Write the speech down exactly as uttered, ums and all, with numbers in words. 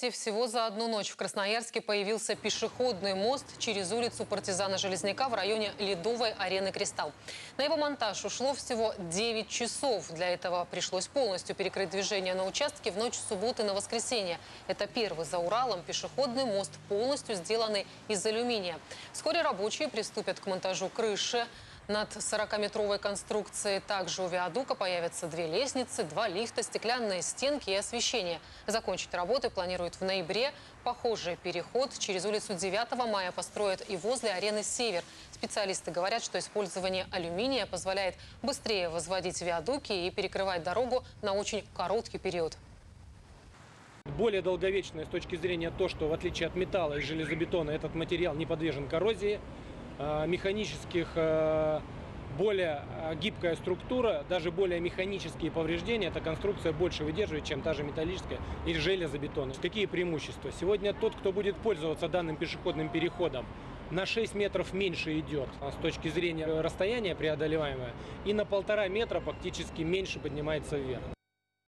Всего за одну ночь в Красноярске появился пешеходный мост через улицу Партизана Железняка в районе Ледовой арены «Кристалл». На его монтаж ушло всего девять часов. Для этого пришлось полностью перекрыть движение на участке в ночь с субботы на воскресенье. Это первый за Уралом пешеходный мост, полностью сделанный из алюминия. Вскоре рабочие приступят к монтажу крыши над сорокаметровой конструкцией. Также у виадука появятся две лестницы, два лифта, стеклянные стенки и освещение. Закончить работы планируют в ноябре. Похожий переход через улицу девятого мая построят и возле арены «Север». Специалисты говорят, что использование алюминия позволяет быстрее возводить виадуки и перекрывать дорогу на очень короткий период. Более долговечное с точки зрения то, что в отличие от металла и железобетона этот материал не подвержен коррозии. Механических, более гибкая структура, даже более механические повреждения, эта конструкция больше выдерживает, чем та же металлическая или железобетонная. Какие преимущества? Сегодня тот, кто будет пользоваться данным пешеходным переходом, на шесть метров меньше идет с точки зрения расстояния преодолеваемое, и на полтора метра фактически меньше поднимается вверх.